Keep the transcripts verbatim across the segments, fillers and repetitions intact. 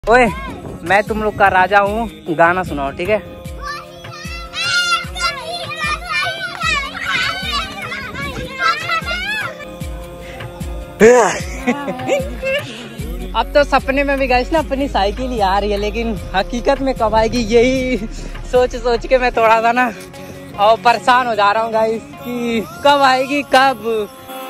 ओए, मैं तुम लोग का राजा हूँ, गाना सुनाओ ठीक है। अब तो सपने में भी गाइस ना अपनी साइकिल ही आ रही है, लेकिन हकीकत में कब आएगी यही सोच सोच के मैं थोड़ा सा ना और परेशान हो जा रहा हूँ गाइस कि कब आएगी कब।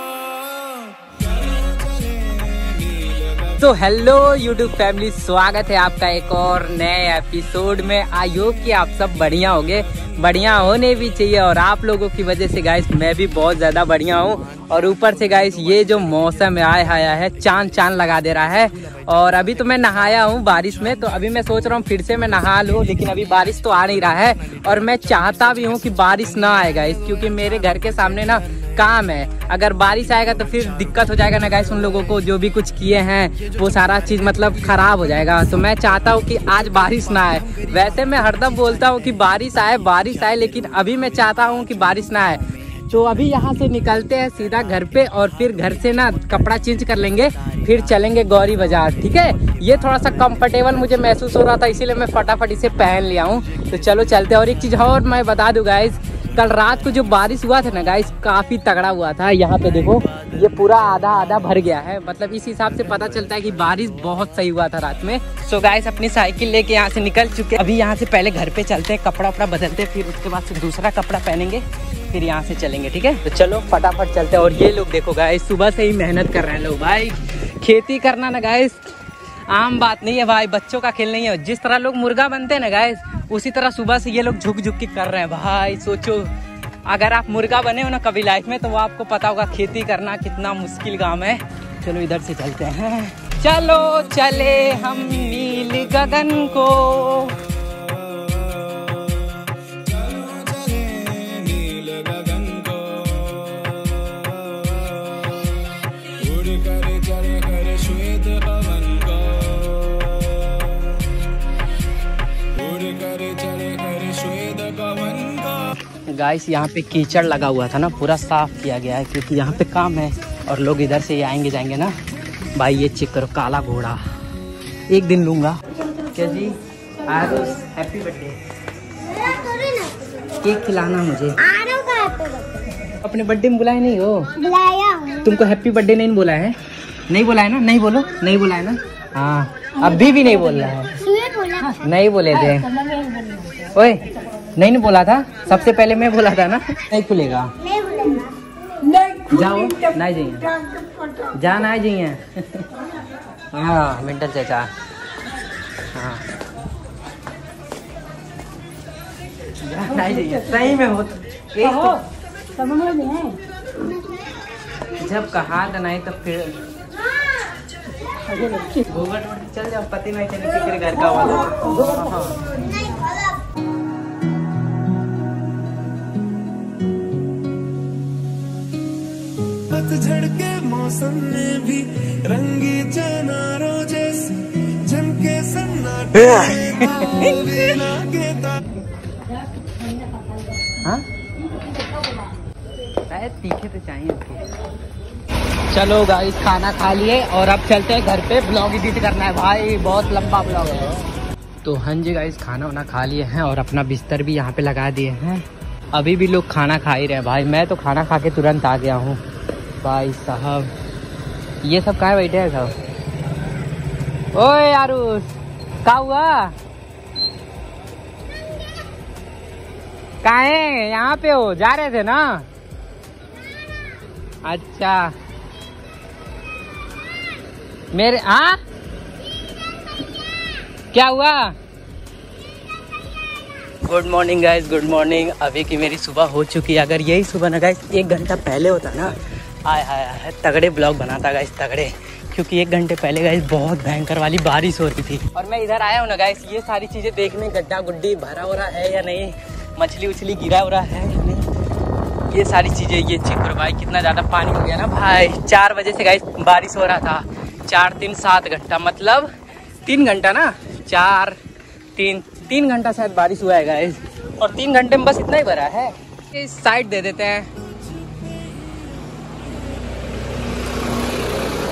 तो हेलो यूट्यूब फैमिली, स्वागत है आपका एक और नए एपिसोड में। आई होप कि आप सब बढ़िया होंगे, बढ़िया होने भी चाहिए। और आप लोगों की वजह से गाइस मैं भी बहुत ज़्यादा बढ़िया हूँ। और ऊपर से गाइस ये जो मौसम आया आया है, चांद चांद लगा दे रहा है। और अभी तो मैं नहाया हूँ बारिश में, तो अभी मैं सोच रहा हूँ फिर से मैं नहा लूँ, लेकिन अभी बारिश तो आ नहीं रहा है। और मैं चाहता भी हूँ कि बारिश ना आए गाइस, क्योंकि मेरे घर के सामने ना काम है। अगर बारिश आएगा तो फिर दिक्कत हो जाएगा ना गाइस, उन लोगों को जो भी कुछ किए हैं वो सारा चीज मतलब खराब हो जाएगा। तो मैं चाहता हूँ कि आज बारिश ना आए। वैसे मैं हरदम बोलता हूँ कि बारिश आए बारिश आए, लेकिन अभी मैं चाहता हूँ कि बारिश ना आए। तो अभी यहाँ से निकलते हैं सीधा घर पे, और फिर घर से ना कपड़ा चेंज कर लेंगे, फिर चलेंगे गौरी बाजार। ठीक है, ये थोड़ा सा कंफर्टेबल मुझे महसूस हो रहा था, इसीलिए मैं फटाफट इसे पहन लिया हूँ। तो चलो चलते हैं। और एक चीज और मैं बता दूं गाइस, कल रात को जो बारिश हुआ था ना गाइस, काफी तगड़ा हुआ था। यहाँ पे देखो ये पूरा आधा आधा भर गया है, मतलब इस हिसाब से पता चलता है कि बारिश बहुत सही हुआ था रात में। सो गाइस अपनी साइकिल लेके यहाँ से निकल चुके। अभी यहाँ से पहले घर पे चलते हैं, कपड़ा वपड़ा बदलते, फिर उसके बाद से दूसरा कपड़ा पहनेंगे, फिर यहाँ से चलेंगे। ठीक है, तो चलो फटाफट चलते हैं। और ये लोग देखो गाइस, सुबह से ही मेहनत कर रहे हैं लोग। भाई खेती करना ना गाइस आम बात नहीं है भाई, बच्चों का खेल नहीं है। जिस तरह लोग मुर्गा बनते हैं ना गाइस, उसी तरह सुबह से ये लोग झुक झुक के कर रहे हैं। भाई सोचो, अगर आप मुर्गा बने हो ना कभी लाइफ में, तो वो आपको पता होगा खेती करना कितना मुश्किल काम है। चलो इधर से चलते हैं। चलो चले हम नील गगन को, गाइस यहाँ पे कीचड़ लगा हुआ था ना, पूरा साफ किया गया है, क्योंकि यहाँ पे काम है और लोग इधर से ही आएंगे जाएंगे ना। भाई ये चेक करो, काला घोड़ा एक दिन लूंगा। क्या जी, हैप्पी बर्थडे, केक खिलाना मुझे। अपने बर्थडे में बुलाए नहीं हो? बुलाया। तुमको हैप्पी बर्थडे नहीं बोला है? नहीं बोला है ना? नहीं बोलो, नहीं बोला है ना? हाँ, अभी भी नहीं बोल रहा है। नहीं बोले थे ओए, नहीं नहीं बोला था, सबसे पहले मैं बोला था ना। नहीं खुलेगा, जाओ नहीं जाइए, जा ना जाइए। हाँ मिंटल चाचा, हाँ नहीं जाइए, सही में हो जब कहा था नहीं तो फिर चल जाओ, पति नहीं चले फिक्र घर का वाला। पतझड़ के मौसम में भी रंगी चनारों जैसे झमके सन्नाटे। हाँ तीखे तो चाहिए। चलो गाइस खाना खा लिए और अब चलते हैं घर पे, ब्लॉग एडिट करना है भाई, बहुत लंबा ब्लॉग है। तो हाँ जी गाइस, खाना वाना खा लिए हैं और अपना बिस्तर भी यहाँ पे लगा दिए हैं। अभी भी लोग खाना खा ही रहे हैं भाई, मैं तो खाना खा के तुरंत आ गया हूँ। भाई साहब ये सब कहाँ बैठे हैं सब? ओए आरुष, क्या हुआ? कहाँ है? यहाँ पे हो? जा रहे थे ना? अच्छा मेरे, हाँ क्या हुआ? Good morning guys, good morning. अभी की मेरी सुबह हो चुकी है। अगर यही सुबह ना गाइस एक घंटा पहले होता ना, आय हाय हाय तगड़े ब्लॉग बनाता गाइस, तगड़े। क्योंकि एक घंटे पहले गाइस बहुत भयंकर वाली बारिश हो रही थी और मैं इधर आया हूँ ना गाइस, ये सारी चीजें देखने, गड्ढा गुड्डी भरा हो रहा है या नहीं, मछली उछली गिरा हो रहा है या नहीं, ये सारी चीजें। ये चेक करो भाई कितना ज्यादा पानी हो गया ना भाई। चार बजे से गाइस बारिश हो रहा था, चार तीन सात घंटा, मतलब तीन घंटा ना, चार तीन तीन घंटा शायद बारिश हुआ है गाइस। और तीन घंटे में बस इतना ही भरा है। इस साइड दे देते हैं।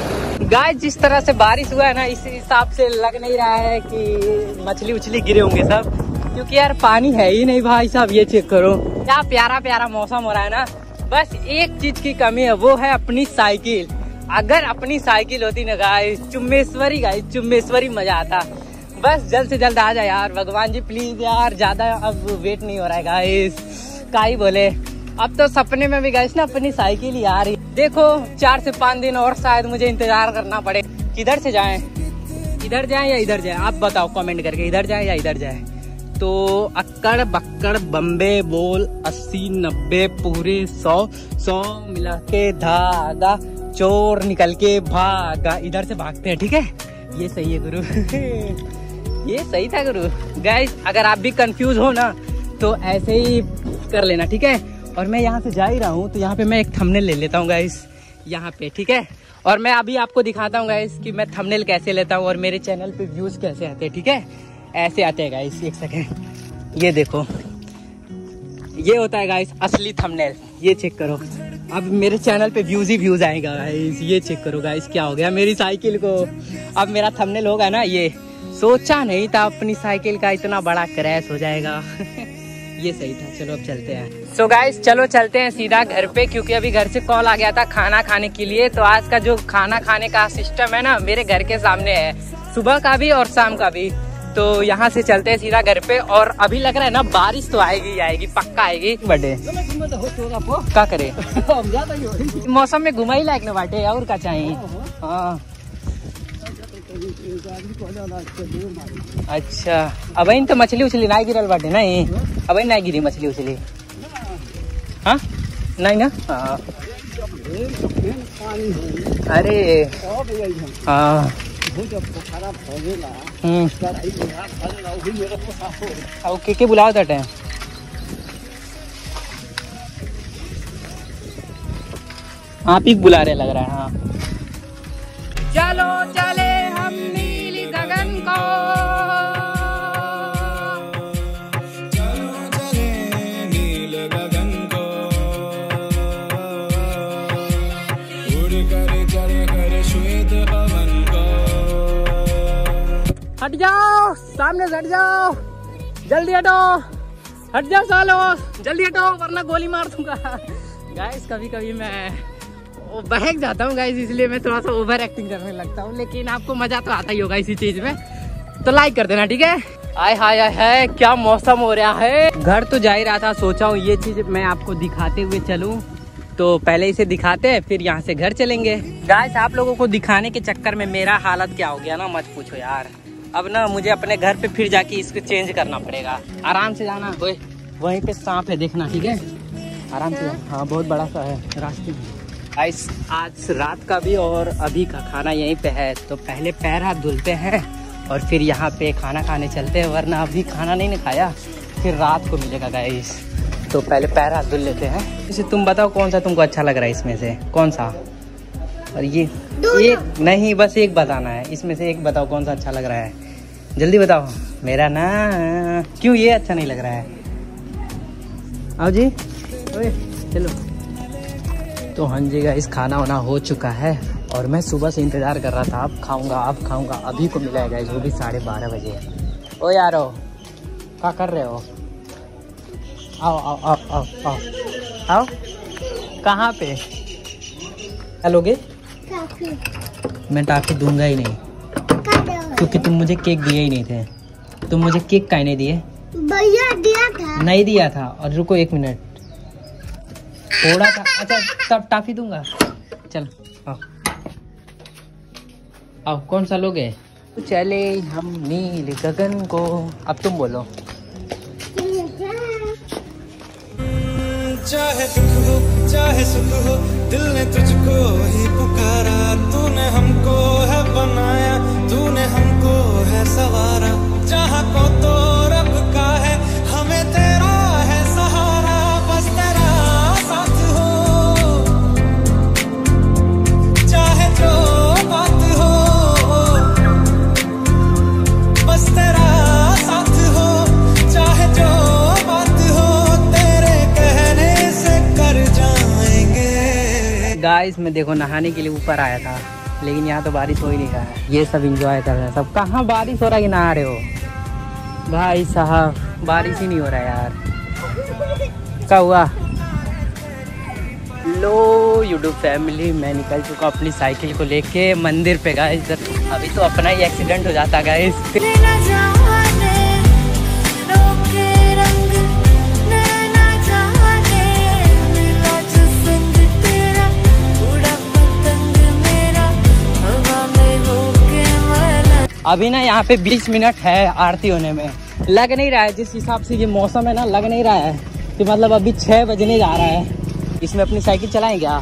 गाइस जिस तरह से बारिश हुआ है ना, इस हिसाब से लग नहीं रहा है कि मछली उछली गिरे होंगे सब, क्योंकि यार पानी है ही नहीं भाई साहब। ये चेक करो क्या प्यारा प्यारा मौसम हो रहा है ना। बस एक चीज की कमी है, वो है अपनी साइकिल। अगर अपनी साइकिल होती ना गाइस, चुम्बेश्वरी गाइस, चुम्बेश्वरी मजा आता। बस जल्द से जल्द आ जाए यार भगवान जी प्लीज यार, ज्यादा अब वेट नहीं हो रहा है गाइस, का ही बोले। अब तो सपने में भी गाइस ना अपनी साइकिल ही आ रही। देखो चार से पाँच दिन और शायद मुझे इंतजार करना पड़े। किधर से जाएं, इधर जाएं या इधर जाएं, आप बताओ कमेंट करके, इधर जाएं या इधर जाएं। तो अक्कड़ बक्कड़ बम्बे बोल अस्सी नब्बे पूरे सौ, सौ मिला के धागा, चोर निकल के भागा। इधर से भागते हैं, ठीक है, ये सही है गुरु। ये सही था गुरु। गाइस अगर आप भी कंफ्यूज हो ना तो ऐसे ही कर लेना, ठीक है। और मैं यहाँ से जा ही रहा हूँ, तो यहाँ पे मैं एक थंबनेल ले लेता हूँ गाइस, यहाँ पे, ठीक है। और मैं अभी आपको दिखाता हूँ गाइस कि मैं थंबनेल कैसे लेता हूँ और मेरे चैनल पे व्यूज कैसे आते हैं, ठीक है। ऐसे आते हैं गाइस, एक सेकेंड, ये देखो, ये होता है गाइस असली थंबनेल। ये चेक करो, अब मेरे चैनल पे व्यूज ही व्यूज आएगा गाइस। ये चेक करो गाइस, क्या हो गया मेरी साइकिल को। अब मेरा थंबनेल होगा ना ये। सोचा नहीं था अपनी साइकिल का इतना बड़ा क्रैश हो जाएगा। ये सही था, चलो अब चलते हैं। सो so गाइस चलो चलते हैं सीधा घर पे, क्योंकि अभी घर से कॉल आ गया था खाना खाने के लिए। तो आज का जो खाना खाने का सिस्टम है ना, मेरे घर के सामने है, सुबह का भी और शाम का भी। तो यहाँ से चलते हैं सीधा घर पे। और अभी लग रहा है ना बारिश तो आएगी आएगी, पक्का आएगी। बर्थडे क्या करे, मौसम में घुमा ही लायक ना बाटे, और क्या चाहिए। हाँ अच्छा, अब इन तो मछली उछली ना गिरल बाटे नहीं, अब ना गिरी मछली उछली। हाँ नहीं ना, हाँ अरे हाँ के के बुलाओ था टाइम। आप ही बुला रहे लग रहा है। हाँ चलो चले हम नीली गगन को, चलो चले नील गगन को, उड़ कर चढ़ कर श्वेत पवन को। हट जाओ, सामने से हट जाओ, जल्दी हटो, हट जाओ सालो, जल्दी हटो वरना गोली मार दूंगा। गाइस कभी कभी मैं बहक जाता हूँ गाइस, इसलिए मैं थोड़ा सा ओवर एक्टिंग करने लगता हूँ, लेकिन आपको मजा तो आता ही होगा इसी चीज में। तो लाइक कर देना, ठीक है। आय हाय है क्या मौसम हो रहा है। घर तो जा ही रहा था, सोचा हूँ ये चीज मैं आपको दिखाते हुए चलूँ। तो पहले इसे दिखाते हैं, फिर यहाँ से घर चलेंगे। गाइस आप लोगों को दिखाने के चक्कर में मेरा हालत क्या हो गया ना, मत पूछो यार। अब ना मुझे अपने घर पे फिर जाके इसको चेंज करना पड़ेगा। आराम से जाना, वहीं पे सांप है देखना, ठीक है, आराम से। हाँ बहुत बड़ा सा है रास्ते में। गाइस आज रात का भी और अभी का खाना यहीं पे है, तो पहले पैर हाथ धुलते हैं और फिर यहाँ पे खाना खाने चलते हैं, वरना अभी खाना नहीं खाया फिर रात को मिलेगा गाइस। तो पहले पैर हाथ धुल लेते हैं। इसे तुम बताओ कौन सा तुमको अच्छा लग रहा है इसमें से, कौन सा। और ये एक नहीं, बस एक बताना है, इसमें से एक बताओ कौन सा अच्छा लग रहा है, जल्दी बताओ। मेरा ना क्यों ये अच्छा नहीं लग रहा है। आओ जी, ओए चलो। तो हाँ जी गाइस खाना वाना हो चुका है और मैं सुबह से इंतजार कर रहा था, अब खाऊंगा अब खाऊंगा, अभी को मिला है गाइस, वो भी साढ़े बारह बजे। ओ यारो क्या कर रहे हो, आओ आओ आओ आओ आओ आओ। कहाँ पे क्या लोगे। मैं टाफी दूंगा ही नहीं, क्योंकि तुम मुझे केक दिए ही नहीं थे। तुम मुझे केक काहे नहीं दिए। भैया दिया था। नहीं दिया था। और रुको एक मिनट, थोड़ा था। अच्छा तब टाफी दूंगा, चल आओ आओ। कौन सा लोगे। चले हम नील गगन को। अब तुम बोलो। चाहे दुख हो चाहे सुख हो, दिल ने तुझको ही पुकारा, तूने हमको है बनाया, तूने हमको है सवारा, जहाँ को तो रब का है, हमें तेरा है सहारा, बस तेरा साथ हो, चाहे जो बात हो, बस तेरा साथ हो, चाहे जो बात हो, तेरे कहने से कर जाएंगे। गाइस मैं देखो नहाने के लिए ऊपर आया था, लेकिन यहाँ तो बारिश हो ही नहीं रहा है। ये सब इंजॉय कर रहे हैं सब। कहाँ बारिश हो रहा है कि नहा रहे हो भाई साहब? बारिश ही नहीं हो रहा है यार। क्या हुआ? लो यूट्यूब फैमिली, मैं निकल चुका अपनी साइकिल को लेके मंदिर पे गाइस। अभी तो अपना ही एक्सीडेंट हो जाता गाइस। अभी ना यहाँ पे बीस मिनट है आरती होने में। लग नहीं रहा है, जिस हिसाब से ये मौसम है ना, लग नहीं रहा है कि मतलब अभी छः बजने जा रहा है। इसमें अपनी साइकिल चलाएं क्या?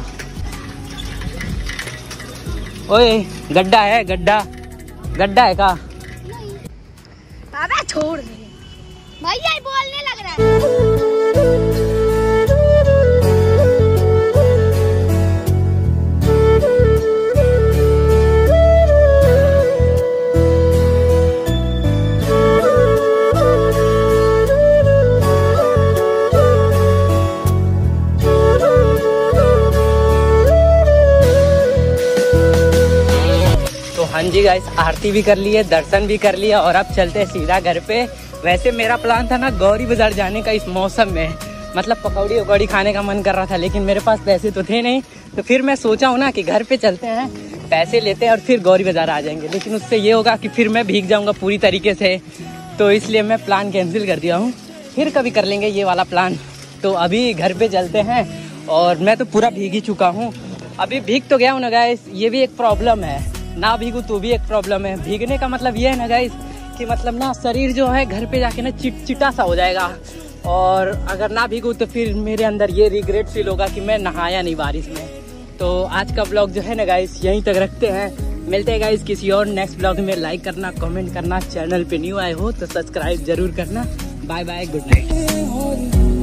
ओए गड्ढा है, गड्ढा गड्ढा है का? अबे छोड़ दे भैया, ये बोलने लग रहा है। हाँ जी गाइस, आरती भी कर ली है, दर्शन भी कर लिया और अब चलते हैं सीधा घर पे। वैसे मेरा प्लान था ना गौरी बाजार जाने का इस मौसम में, मतलब पकौड़ी वकौड़ी खाने का मन कर रहा था, लेकिन मेरे पास पैसे तो थे नहीं। तो फिर मैं सोचा हूँ ना कि घर पे चलते हैं, पैसे लेते हैं और फिर गौरी बाजार आ जाएंगे। लेकिन उससे ये होगा कि फिर मैं भीग जाऊँगा पूरी तरीके से, तो इसलिए मैं प्लान कैंसिल कर दिया हूँ। फिर कभी कर लेंगे ये वाला प्लान। तो अभी घर पे चलते हैं और मैं तो पूरा भीग ही चुका हूँ। अभी भीग तो गया हूँ ना गाइस, ये भी एक प्रॉब्लम है, ना भीगू तो भी एक प्रॉब्लम है। भीगने का मतलब ये है ना गाइस कि मतलब ना शरीर जो है घर पे जाके ना चिटचिटा सा हो जाएगा, और अगर ना भीगू तो फिर मेरे अंदर ये रिग्रेट फील होगा कि मैं नहाया नहीं बारिश में। तो आज का ब्लॉग जो है ना गाइस यहीं तक रखते हैं। मिलते हैं गाइस किसी और नेक्स्ट ब्लॉग में। लाइक करना, कमेंट करना, चैनल पे न्यू आए हो तो सब्सक्राइब जरूर करना। Bye bye, good night.